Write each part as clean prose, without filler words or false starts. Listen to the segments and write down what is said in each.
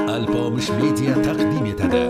Alpomish Media taqdim etadi.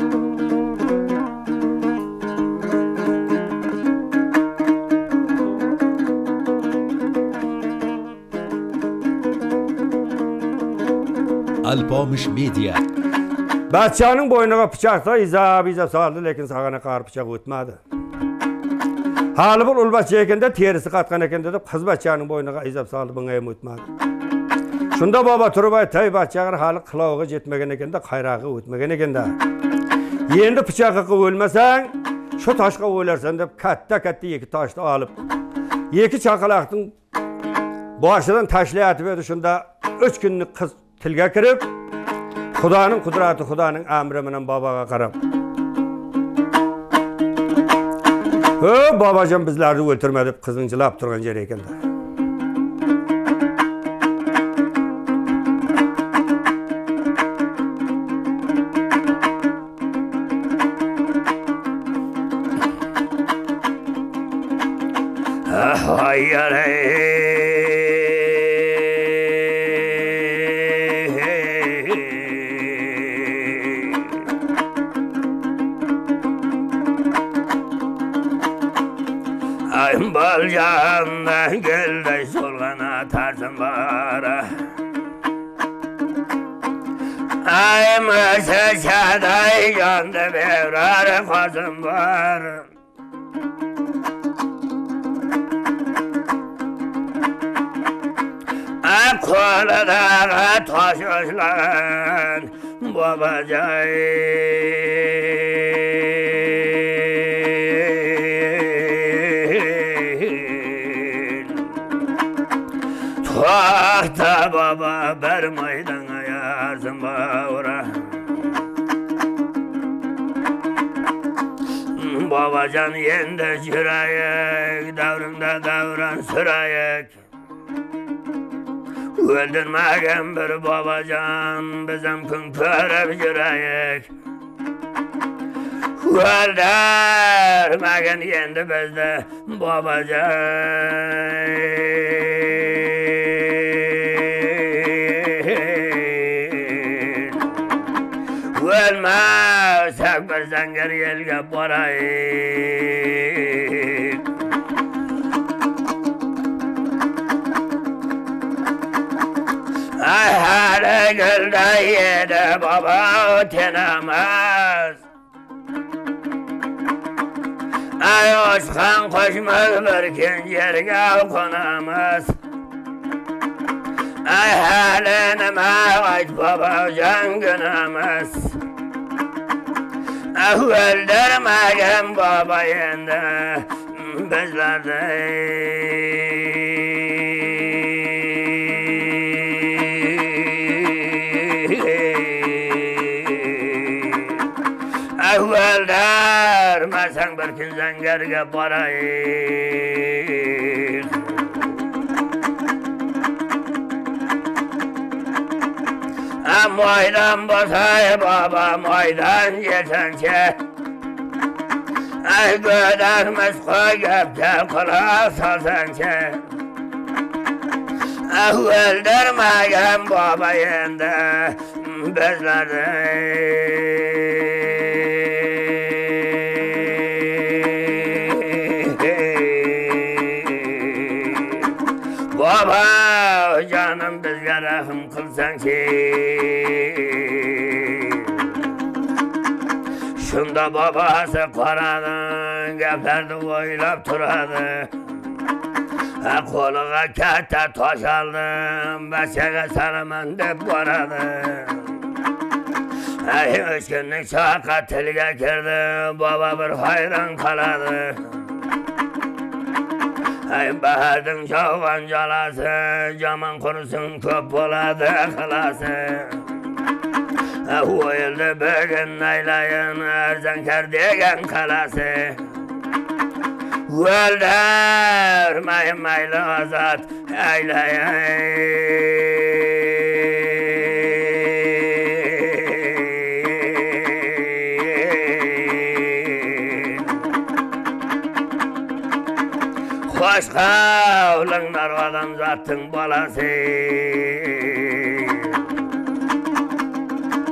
Alpomish Media. Bachchaning bo'yniga pichoqda izab soldi, lekin sag'ana qar pichoq o'tmadi. Hali bir ul bachcha ekanda terisi qatgan ekan deb qiz bachchaning bo'yniga izab soldi, bunga ham o'tmadi. Shunda bobo turib aytay, bachchaga hali qilog'i yetmagan ekanda, qayrog'i o'tmagan ekanda. Endi pichoqqa o'lmasang, shu toshga o'larsan deb katta ikki toshni olib, ikki chaqaloqning boshidan tashlayatib edi. Shunda 3 kunlik qiz tilga kirib, Xudoning qudrati, Xudoning amri bilan boboga qarab, bobojon bizlarni o'ltirma deb qizinchilab turgan yer ekanda. Balcandan geldi solgana tarzım var. Ay mesajday yandı bevrar fazım var. Ay kolada taş özlen babacay. Tahta baba ber maydana yazım bağıra. Babacan yende jürayek, davrımda davran sürayek. Öldürmegen bir babacan, bizim gün körep jürayek. Öldürmegen yende bizde babacan. Ölmezsek bir zenger yelge barayık. Ay hale gülde yedi baba ötenemez. Ay oskan koşmaz bir gün yerge konamaz. Ay halenime ait baba cangınamaz. Öldürmegen baba yende bizlerde. Öldürmesen bir gün zengerge barayık. Maydan basay baba maydan yetençe. Ay gödermez koyupça kulak salsançe. Öldürmegen baba yende bizlerde. Baba canım bizge rahim kılsan ki. Şunda babası koradı, geplerdi oylap turadı. Koluğa katta toş aldım, beşeğe sarımın dep koradı. 3 günlük şaka tilge kirdi, baba bir hayran kaladı. Bahardın çoğan calası, caman kurusun köp boladı kılası. O yılda bugün naylayın, erzenker degen kalası. Öldürmeyin maylı azat eyleyin. Hoş kavlınlar olan zatın balası.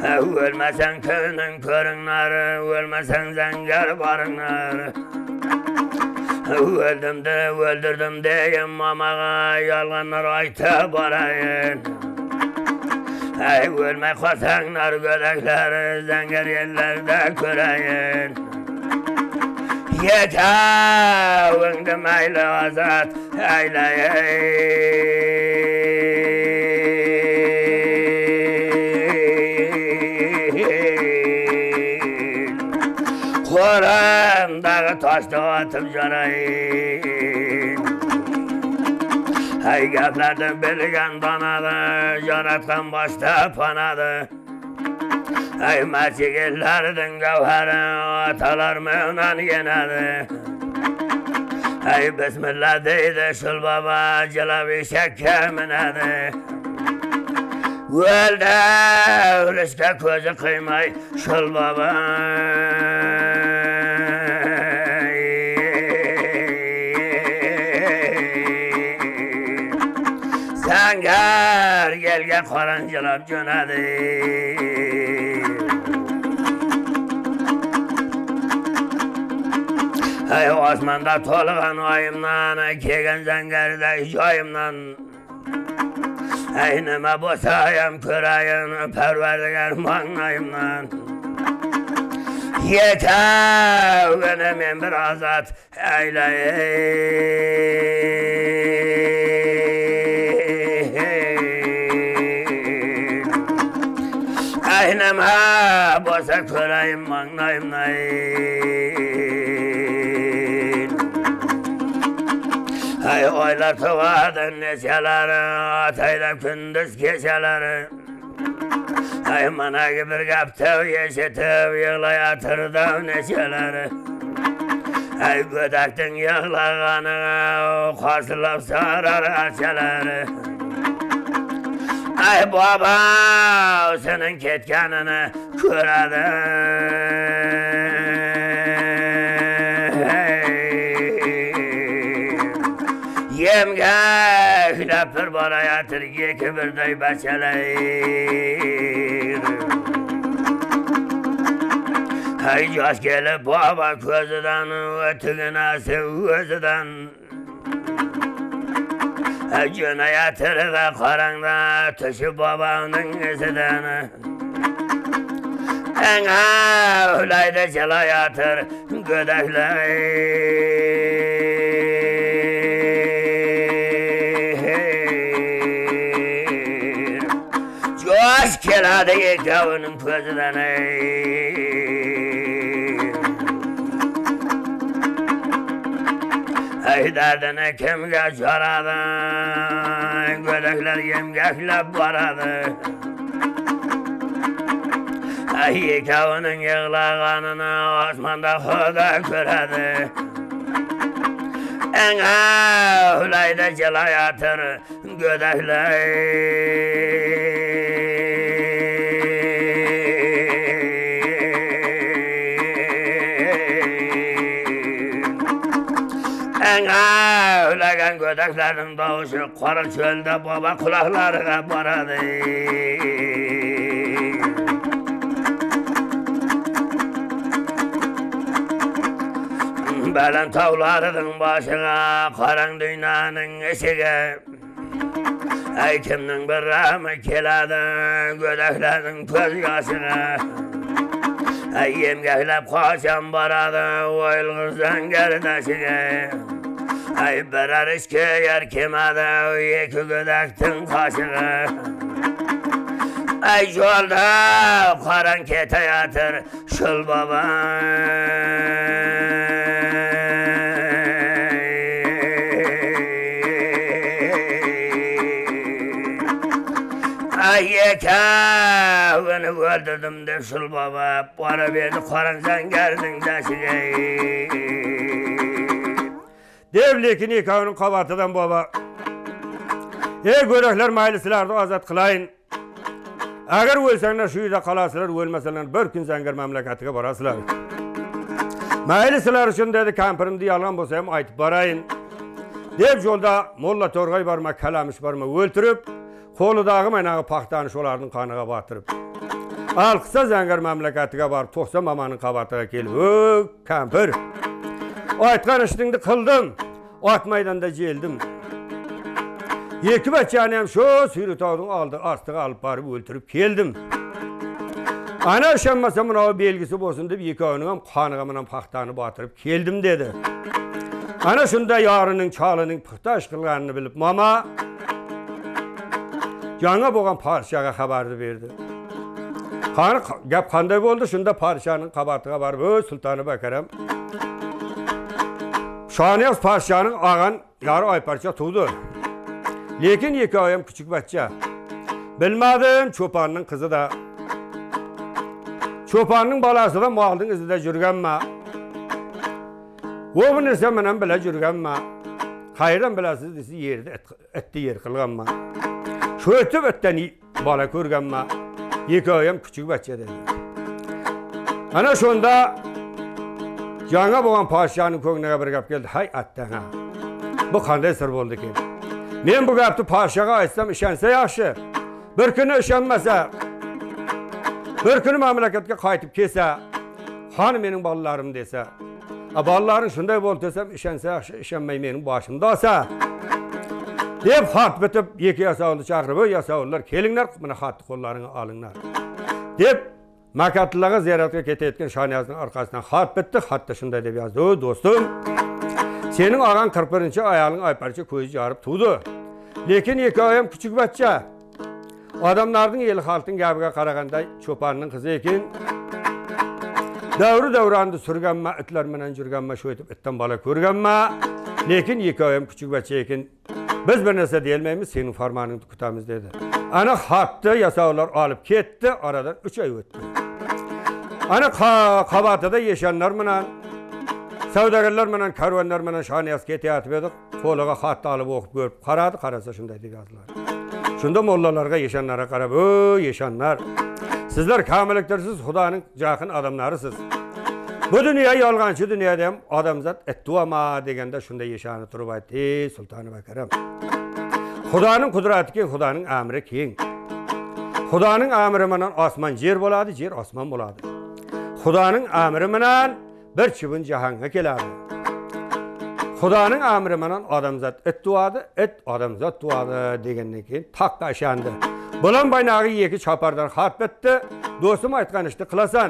Ölmesen köyünün körünler, ölmesen zenger barınlar. Öldüm de öldürdüm deyim mamağa, yalanlar ayta barayın. Ölmek kosanlar gödekler, zenger yerlerde köreyin. Yetavındı meyli azat eyleyin. Koramdağı taşta atıp canayın. Hey geplerden bilgen danadı, canatkan başta panadı. Ey meçigillerden gavheri, atalar mevnan yenadı. Ey bismillah deydi şul baba, cilavi şekke minadı. Velde riske közü kıymay şul baba. Zenger gelge korancılap cönadı. Ey osmanda tolgan oyimdan, kegen zengerde joyimdan. Ey nime bosayım körayın, perverdigar mağnayımdan. Yeter benim bir azat eyleyin. Ey nime bosa körayım mağnayımdan. Ay oylar tıvadın neşeleri, atayla kündüz keşeleri. Ay bana gibi kaptev yeşetev, yığlayatırdım neşeleri. Ay gödektin yığlağanı, korsulup sarar açeleri. Ay baba, senin ketkanını küredim. Yemge bir bana yatır yeki bir dey beçeleyir. Hey yaş gelip baba közüden, ötüğüne sevözüden. Hey güne yatır ve karanda, tuşu babanın iziden. En avlayda çala yatır, gödekleyir. Coş keladı yekavının közüden ey derdine kimge çoradı, gödekler yemgeklep varadı. Ey yekavının yığlağanını osmanda huda köredi. En avlayda cila yatır gödekler. En avlagan gödeklerin doğuşu kara çölde baba kulaklarına baradı. Belen tavlarının başına, karan dünyanın eşiğe. Ey kimnin bir rahmi keladı, gödeklerin göz yaşına. Ey yemgehlep koşan baradı, oyl kızdan gerdeşiğe. Ey birer işki yer kemedi, yeki gödektin kaşığı. Ey yolda karan kete yatır, şul baba. Ay yekavını öldürdüm de şul baba. Para verdi karan zengerdin deşiğe. Devlekin yekavının kabatıdan baba. Ey görekler maylislarda azat kılayın. Eğer ölsenler şu yüzde kalasılar, ölmeseler bir gün zenger memleketine barasılar. Maylisler için dedi kampirimde yalan bolsayım aytıp barayın. Dev yolda Molla Torgay barma, kalamış barma öldürüp, kolu dağı menağı paktanış olarının kanıga batırıp. Alqısa Zəngər məmləkətiga barıb 90 mamanın qabatıga kelib, kampir. Aytqan işingni qildim, ot maydonda jeldim. Iki bachani ham shu Suyritog'ning ostiga olib borib o'ltirib keldim. Ana o'shanmasa mana belgisi bo'lsin deb ikkovining ham qoniga bilan paxtani botirib keldim dedi. Ana shunda yorining cholining puxta ish qilganini bilib mama Janga bo'lgan podshoga xabarni berdi. Qani gap qanday bo'ldi? Shunda podshoning qabatiga borib, sultoni bakaram. Shoniyaz podshoning og'an yori Oyparcha tug'di. Lekin ikkovi ham kichik bachcha. Bilmadim, cho'ponning qizi da. Cho'ponning bolasi da moqning izida yurganmi? Bu narsa bilan bila yurganmi? Qayerdan bilasiz desa yerda itni yer qilganmi? Shu o'tib itdan bola ko'rganmi? Ikkovi ham kichik bachcha dedi. Ana shunda Janga bo'lgan podshoning ko'ngliga bir gap keldi. Hay attanga. Bu qanday sir bo'ldi ekan? Men bu gapni podshoga aytsam ishonsa yaxshi. Bir kuni ishonmasa, bir kuni mamlakatga qaytib kelsa, xon mening bolalarim desa, bolalaring shunday bo'ldi desam ishonsa yaxshi, ishonmay mening boshimda olsa. Deb xat bitib, ikki yasovulni chaqirib, yasovullar kelinglar, mana xatni qo'llaringga olinglar. Deb Makatlilarga ziyoratga ketayotgan Shoniyazning orqasidan xat bitdi. Xatda shunday deb yozdi: "Do'stim, sening og'ang 41-oyog'ing Oyparcha ko'zi yorib tug'di. Lekin ikkovi ham kichik bachcha. Odamlarning el xalqning gapiga qaraganda cho'ponning qizi ekan. Davri-davronni surganma, itlar bilan yurganma, shu etib itdan bola ko'rganma. Lekin ikkovi ham kichik bachcha ekan. Biz bir narsa deyolmaymiz, sening farmoningni kutamiz" dedi. Ana xatni yasovlar olib ketdi, oradan 3 oy o'tdi. Ana qabatida yeshanlar bilan, savdogarlar bilan, karvonlar bilan Shoniyaz ketayotib edi. Qo'liga xatni olib o'qib ko'rib qaradi, qarasa shunday deb yozdilar. Shunda mollalarga yeshanlarga qarab, yeshanlar, sizlar kamillikdirsiz, Xudoning yaqin odamlarisiz. Bu dunyo yolg'onchi dunyoda ham odamzod ettuama deganda shunday yeshani turib aytdi, sultoni bakaram. Xudoning qudrati keng, Xudoning amri keng. Xudoning amri bilan osmon yer bo'ladi, yer osmon bo'ladi. Xudoning amri bilan bir chibin jahonga keladi. Xudoning amri bilan odamzod it tug'adi, it odamzod tug'adi degandan keyin taqqa ishandi. Bulan baynog'i ikki chopardan xat bitdi. Do'stim aytgan ishni qilasan.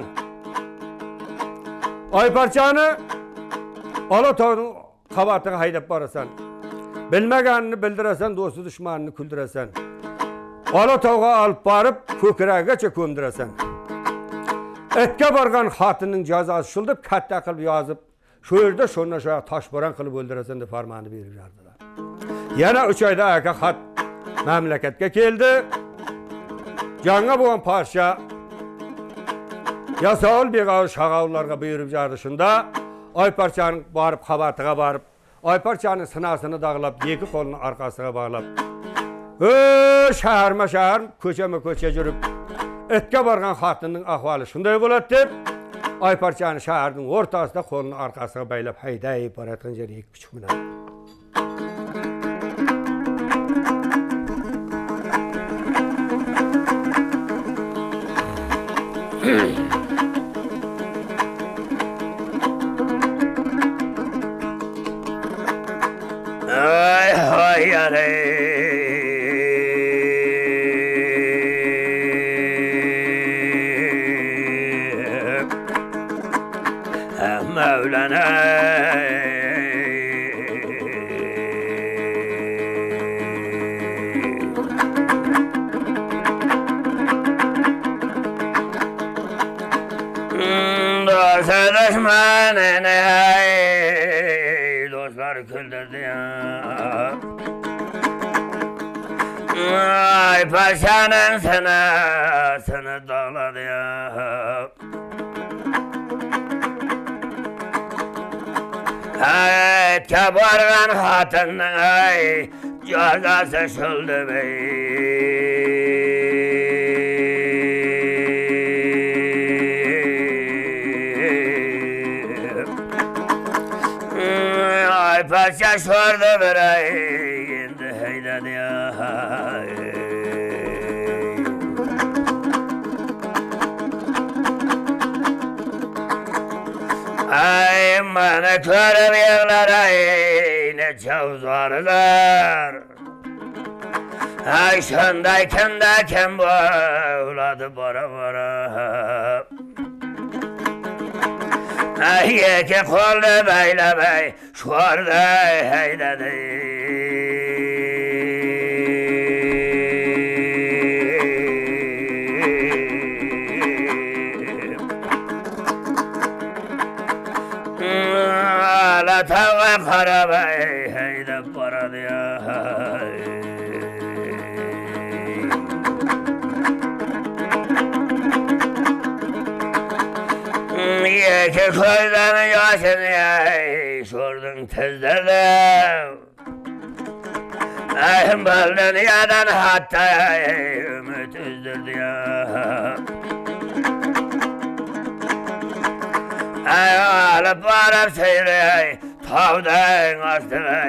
Oyparchani Olatog'ning qabatiga haydab borasan. Bilmaganini bildirasan, do'sti dushmanini kuldirasan. Olatog'ga olib borib, ko'kragigacha ko'mdirasan. Etga borgan xotinning jazosi shul deb katta qilib yozib, shu yerda shundan shu toshbo'ron qilib o'ldirasan deb farmonni berib yubordilar. Yana 3 oyda aka xat mamlakatga keldi. Janga bo'lgan podsho yasovul beg'ov shag'ovlarga buyurib yubordi. Shunda Oyparchaning borib qabatiga borib, Oyparchaning sinasini dag'lab, ikki qo'lini orqasiga bog'lab, shahar, ko'cha yurib, etga borgan xotinning ahvoli shunday bo'ladi deb, Oyparchani shaharning o'rtasida qo'lini orqasiga baylab haydayib borayotgan yerga ikki kuchuk bilan. Mevlana düşmanını hey dostlar güldürdü ya. Ay paşanın sını dağladı ya. Ay kabargan hatının ay cazası şıldı bey. Ay paşa sordu bir ay indi heyledi ya. Bana körüm yağlar ay ne çavuzarlar. Ay şundayken dayken boğuladı bara bara. Ay yeke kolda beyle bey şu arda heydedi. Ala tava kara bey heyde bara diye. Yeke koydan yaşını sordun tezlerde. Ayım baldan yadan hatta ümit üzdürdü ya. Ay alıp varıp seyre tavdan astı.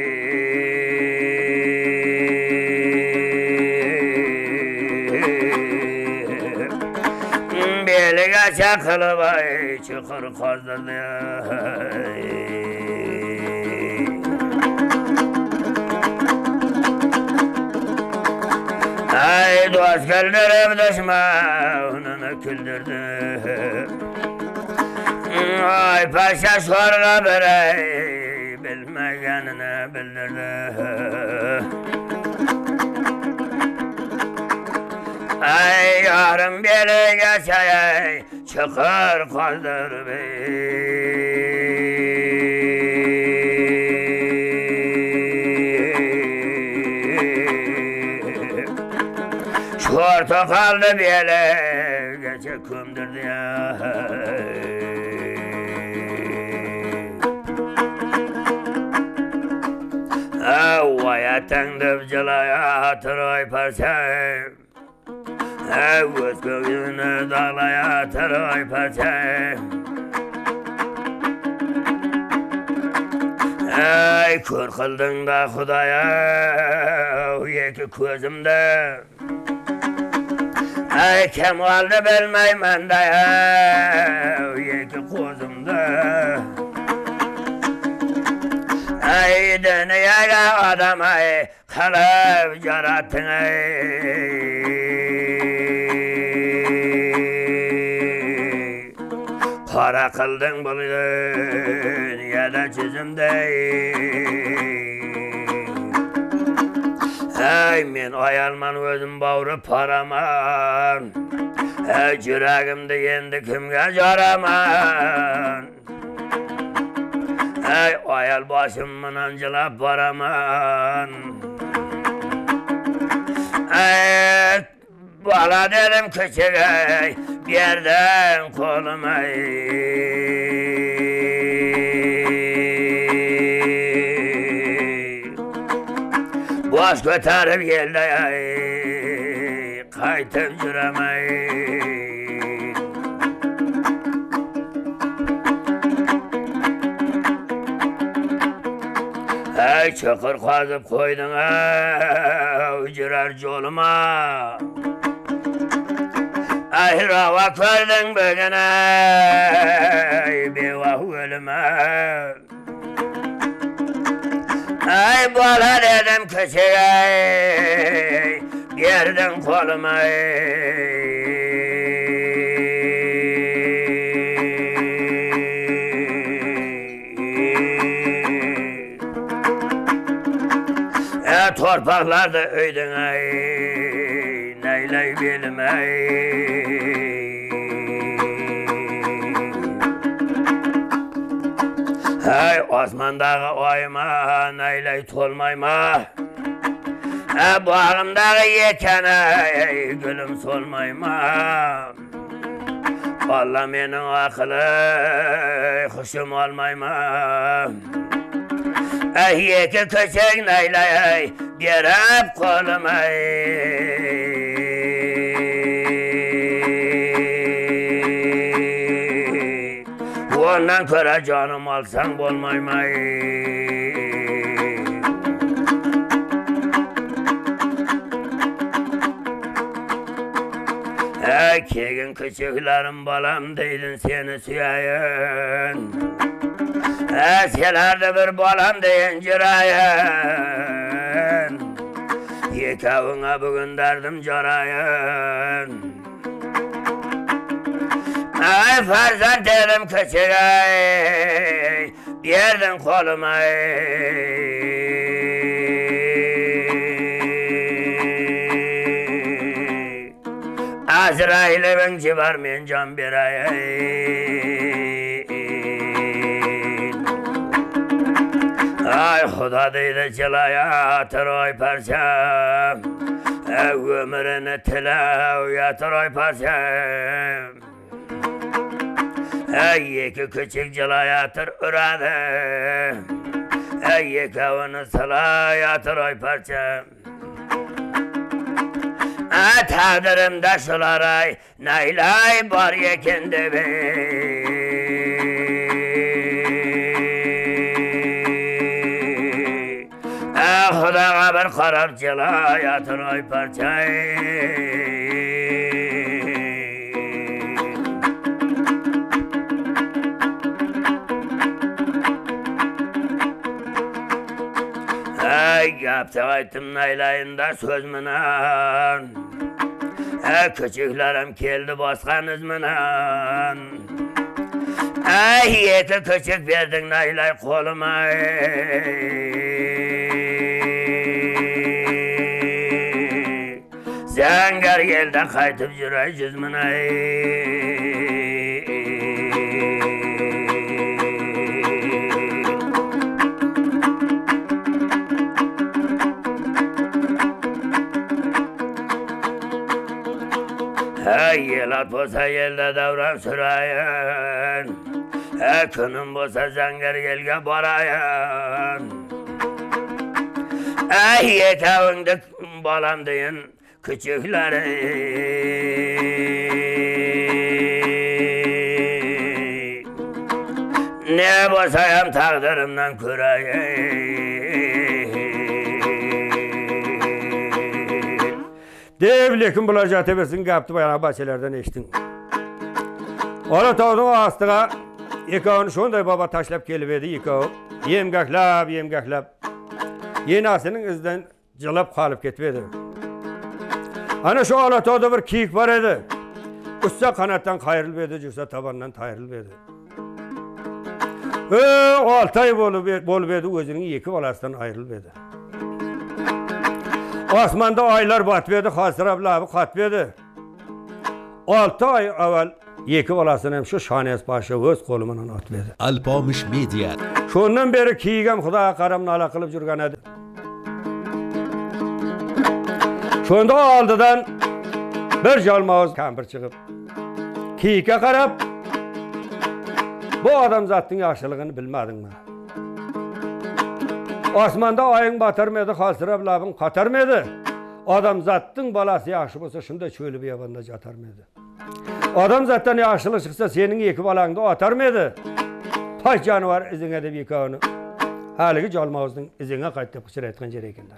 Belige çakılı vay çıkır kazdırdı. Ay dost güldürüp düşmanını küldürdü. Ay paşa sonra bere bilmeyenine bildirdi. Ay yarım bile geçey çıkır kaldır bey. Şortu kaldı bile geçe kumdurdu ya. Vaya tengdivcilaya hatıray parsem. Öz göğünü dağlaya teray parsem. Ey kör kıldın da Hudaya yeki közümde. Ey kemalde bilmeymen de yeki közümde. Ey dünyaya adam ey kalıp yarattın ey. Para kıldın bu dünyada çizimde. Ey men ayalman özüm bağırıp paraman. Ey yüreğimde yendi kimge jaraman. Ey ayal başımın ancılap paraman. Ey bala dedim küçük ey bir yerden kolum ey. Baş götürüp geldi ey kaytıp jürem ey. Ey çakır kazıp koydun ey jirer joluma. Ey ravak verdin bugün ey bevah ölüme. Ey bala dedim küçük ey girdin koluma ey. Torpaklarda öydün ey neyley bilim ey. Ey osmandağı oyma neyley tolmayma. Ey bağımdağı yeken ey gülüm solmayma. Valla menin akıllı hoşum olmayma. Ey yeke köçek neyley gerep kolum ey. Ondan köre canım alsan bolmayım ey. Ey kegin küçüklerim balam deydin seni süyeyin. Eskilarda bir balam deyin jirayın. Yekavına bugün derdim carayın. Ay farzad dedim küçük ay, verdin koluma Azrail'in civar men can bir ay. Ay Xuda deydi cilayatır oy parçam, ömrünü tilav yatır oy parçam. Ey iki küçük cilayatır uradı, ey yekavını salayatır oy parçam. Tağdırımda şularay, naylay var yekindi bey. Xudağa bir karar cilayatır oy parçay. Ay yaptı aytım naylayında söz mınan, küçüklerim keldi baskanız mınan. Ay yeti küçük verdin naylay koluma. Zangar yelde kaytıp jiray cizmine. Hey yelat bolsa yelde davran sürayın, günüm bolsa zangar yelge barayın. Ay yekavındık balam deyin küçükleri. Ne bolsayam tağdırımdan kürayın. Devlekin bulacağı tebesin kaptı bayana bahçelerden eştin. Ola tağdın astığa yekavını şonday baba taşlap gelivedi yekav. Yemgaklap. Yenasının izden cılap kalıp ketmedi. Ana şu alatağda bir kiyik var edi. Usta kanattan kayrılbedi, cüsa tabandan tayrılbedi. 6 ay bolubedi, özünün yeki balasından ayrılbedi. Osmanda aylar batbedi, hasırab labı katbedi. 6 ay evvel yeki balasını hem şu şanes başı öz kolumundan atbedi. Alpamış Media. Şondan beri kiyigem Xudağa qaramını ala qılıp jürgen edi. Şonda aldıdan bir jalmağız kampir çıkıp kiyik'e qarab, bu adam zattın yaxşılığını bilmedin mi? Osmanda ayın batarmedi, halsırab labın qatarmedi. Adam zattın balası yaxşı bolsa şunda çölü bir yabanda jatarmedi. Adam zattan yaxşılık çıksa senin yeki balangda atarmedi. Taş canavar izine de yekavını. Haligi jalmağızın izine qaytып qışır etken jere ekende.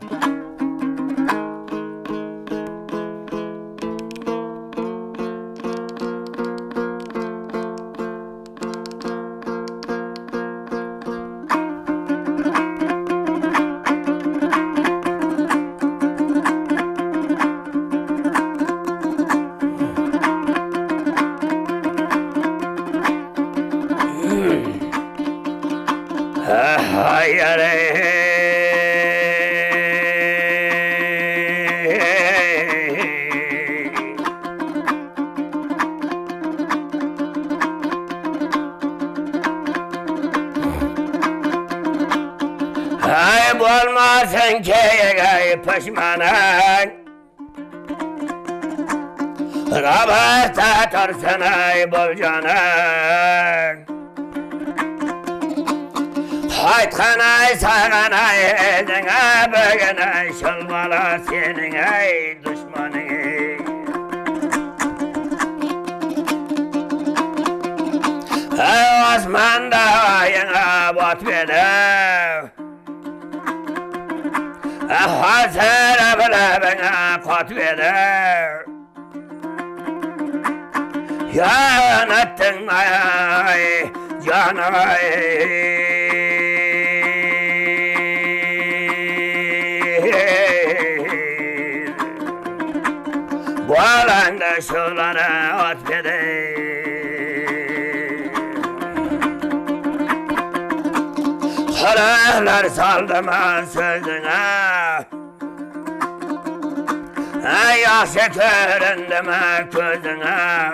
Ay bolmasın keyegay pişmanan, Rabarta tarsın ay bolcanan. Haytkan ay sağan ay edine bugün ay şılbala senin ay düşmanı. Ay osmanda ayına batmedi. Hasır bilabına katmedi. Yanattın ay canay. Valanda şulara at bede. Karalar saldım sözüne. Yaxşı göründüm gözüne.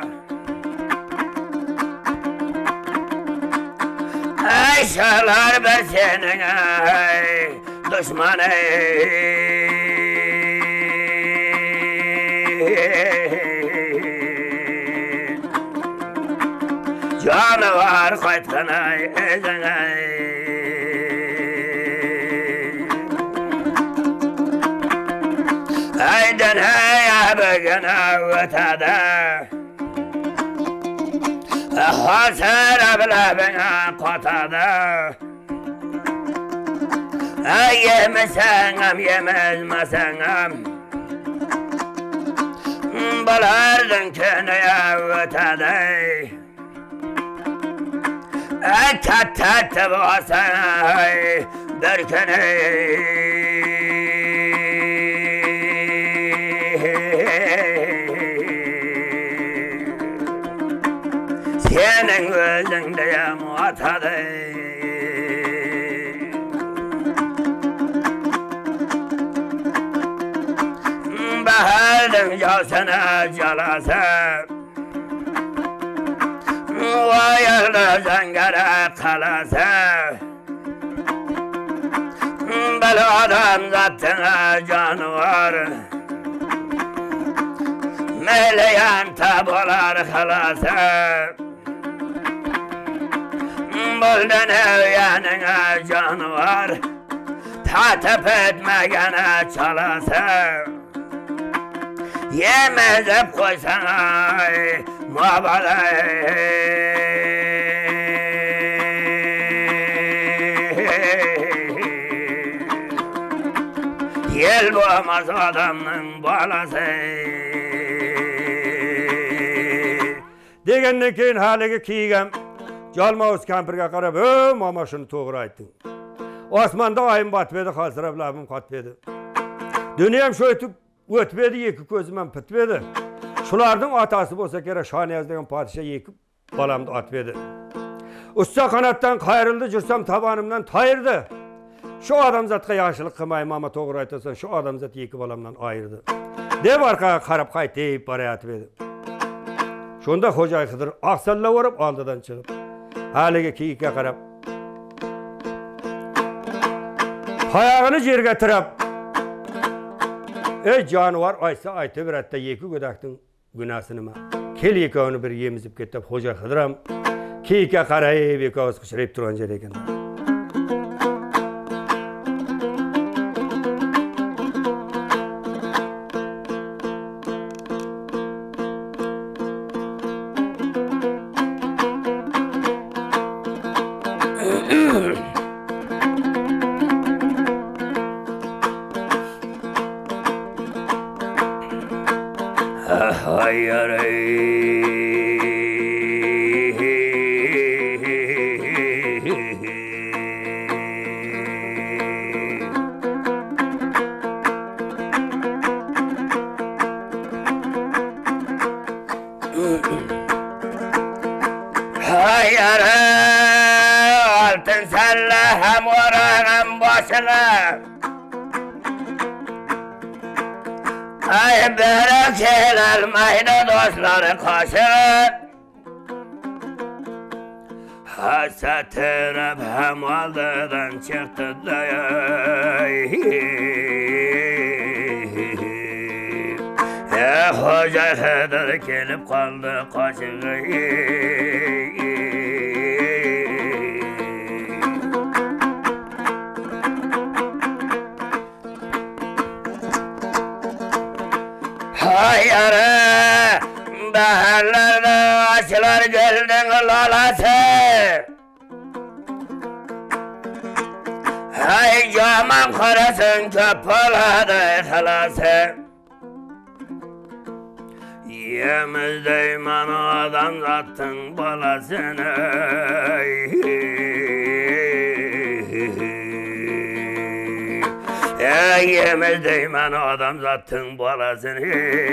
Şalar ben senin düşmanı. Canavar kaytkana ezine. Aydan haya begine ötede. Hasar ablabına kotada. Yemesengem yemezmesengem. Balardın keneye ötede. Tat basay berkene. Senin gözünde muhatadı. Bahardın calsana calasa. Vayarda zangara kalasa. Beladan zattına canavar. Meleyen tabular halasa. Buldan evyanına canavar. Tatip etmegene çalasa. Yemez hep koysana muhabbet. Yel boğmaz adamın balası. Degenden keyin haligi kiygem Jalmavuz kampirga qarab, "Mama şunu to'g'ri aytding. Osmonda oyim botbedi, halsirab labim qotbedi. Dunyam shu o'tib o'tbedi, iki ko'zim ham pitbedi. Shularning otasi bo'lsa kerak, Shoniyaz degan podsho iki balamni otbedi. Usta qanotdan qayrildi, jursam tabonimdan toyirdi. Shu odamzatga yaxshilik qilmayman, mama to'g'ri aytasan, shu odamzat iki balamdan ayirdi." deb orqaga qarab qaytib borayotib edi. Şunda Xo'jay Xidir oqsalla o'rib oldidan chiqib, haligi kiyikka qarab, oyog'ini yerga tirab, "Ey jonivor, aytsa aytaveradi-da, iki go'dakning gunohi nima? Kel ikkovini bir yemizib ketib." Xo'jay Xidir ham kiyikka qarayib, ikkovsi qishrayib turgan joy ekanlar. Hayır. Hayır. Altın selle hem oranın başına. Ay berek elmaydı dostları kaşır. Hasatırıp hem aldıdan çıktı da. Xo'jay Xidir kelib qoldi qoshig'i. Hayır, baharlarda açılar gülдің lalası. Ay jaman qarasın köp oladı xalası. Yemizdey mana adam zattın balasını. Yemez deyman adam zattın balasını.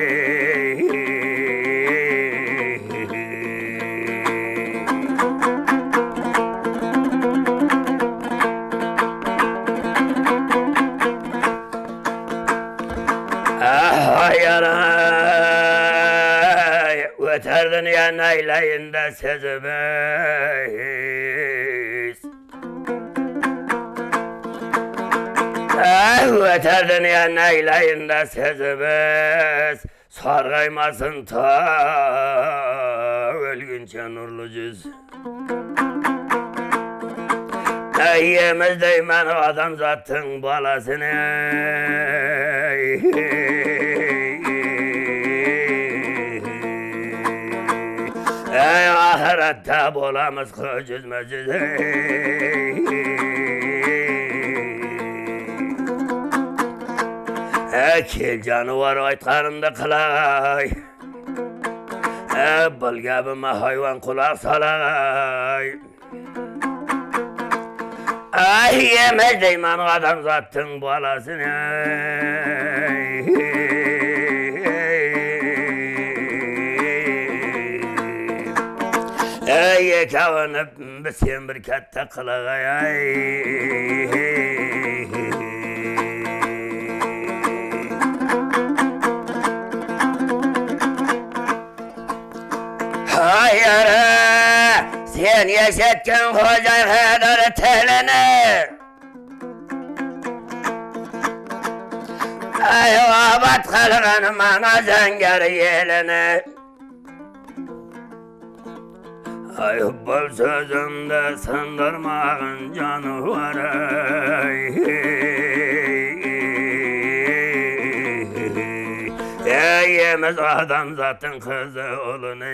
Yaray öterdin ya naylayında sezimiz. Öterdin ya naylayında sezimiz. Sargaymasın ta ölgünçe nurlu cüz. Yemez deymen adam zattın balasını. Ey ahirette bulamız kıcız mecid. Kel canavar aytkanımda kılay. Bilgabime hayvan kulak salay. Yemez deyman adam zattın balasını. Yekavını sen bir katta kılay. Hayır, sen yaşattın hoca kadar telini. Abat kalırın bana zengar yelini. Ay bol sözümde sındırmağın canı var. Yemez adam zaten kızı olunu.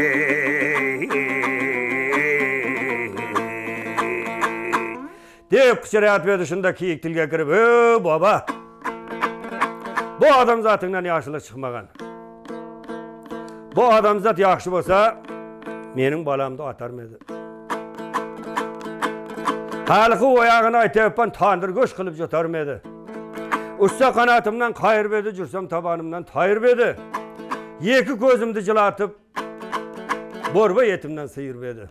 Deyip kıçırayat ve dışındaki ilk dilge girip, baba, bu adam zatından yaşlı çıkmagan. Bu adam zat yaxşı bolsa, menin balamda atarmedi. Halkı oyağını aytayıpan tandır göç kılıp jotarmedi. Usta kanatımdan kayır bedi, jursam tabanımdan tayır bedi. Yeki gözümді jılatıp, borba yetimden sıyır bedi.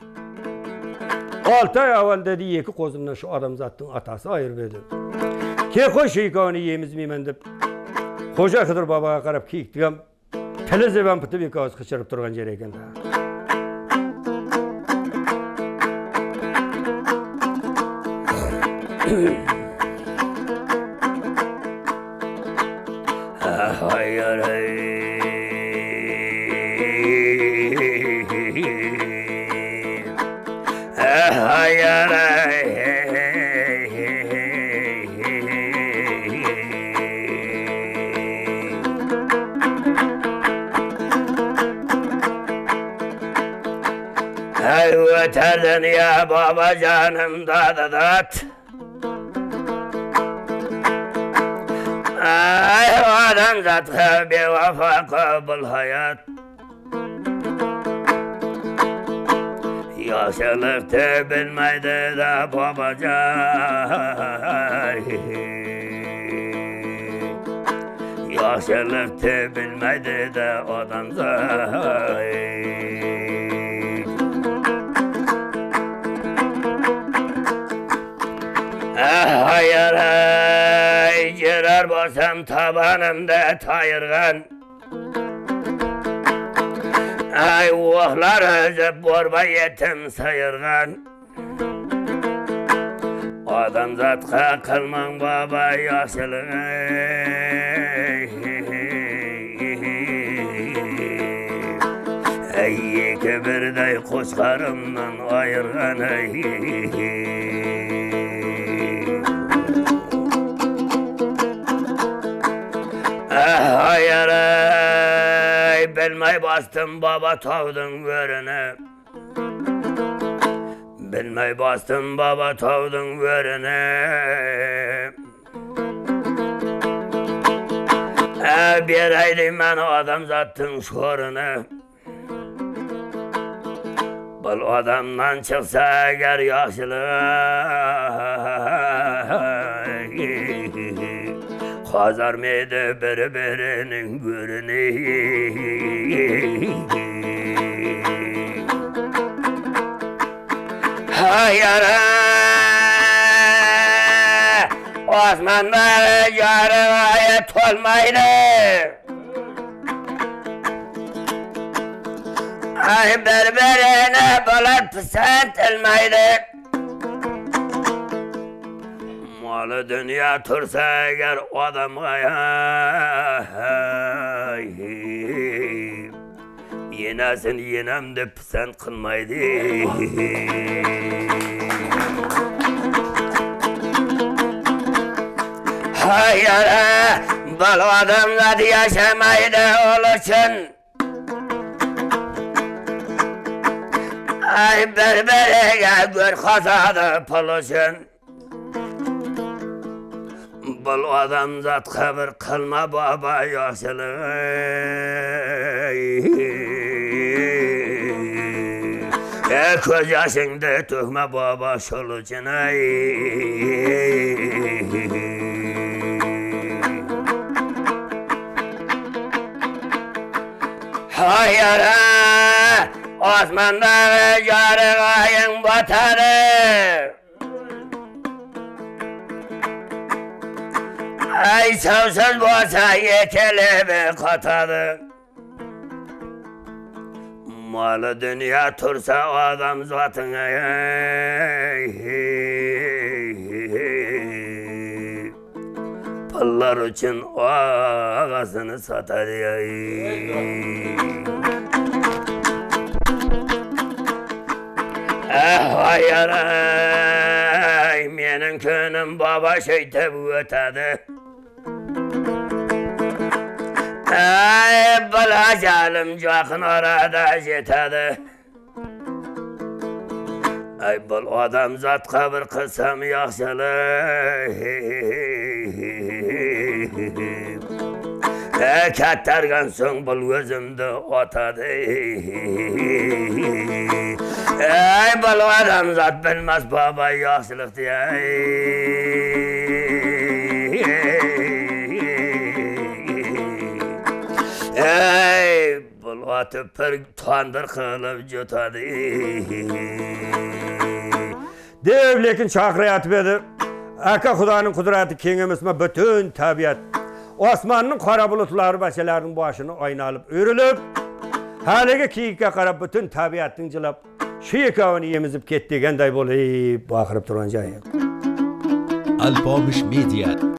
6 ay avval dedi, yeki kozumdan şu adam zattın atası ayır bedi. Keko şeykavını yemizmeymen dep, Hoca Hıdır babaya qarab kiyikdigem, tili zeben pıtıp iki ağız kıçırıp durgan jeri eken. Hayır, hayır, öterdin ya baba canım dadadat. Ay adam zatkı bir vafa kabul hayat. Yaşlıktı bilmeydi de babacan. Yaşlıktı bilmeydi de adam zat. Hayır, girer basam tabanımda tayırgan. Ay oğlar özüp borba yetim sayırgan. Adam zatka kılman baba yaşlılığı. Ey iki birday koçkarımdan ayırgan. Hayır, bilmey bastım baba tavdın verine. Bilmey bastım baba tavdın verine. Bir aydım ben adam zattın şorunu. Bu adamdan çıksa eğer yaşlı. Pazar mıydı birbirinin gürünü. Hayara Osmanlıları yarı ayet olmaydı. Ay berberine balar pısant elmaydı. Malı dünya tursa eğer adam yenesin yenem de pısant kılmaydı. Hayara bal adamlar yaşamaydı olursun. Ay berbere gör kazadı poluşun. Bal adam zat kabir kılma baba yaşlı. Göz yaşında tuhma baba şolucun. Hayara Osmanlıları yarı ayın batarı. Ay savsız bolsa yekelebe katadı. Malı dünya tursa adam zatına. Pıllar için o ağasını satar. Hayara menin könüm baba şeyte bu ötedi. Ay balacalim жақын orada жетеді. Ay бұл adam zatқа bir қылсам yaxşılı. Kattargan soң бұл өзімді отады. Ay бұл adam zat bilmez baba yaxşılıqdı. Ey bulvatı bir tandır kılıp cutadı. Dev lekin çakırayatı bedi. Aka Xudanın kudreti kengimizme bütün tabiat. Osman'ın kara bulutları başalarının başını oynalıp örülüp. Haligi kiyikka qarab bütün tabiatın jılap. Şu yekavini yemizip ketdigenday bo'lib baqirib turgan joyi. Alpomish Media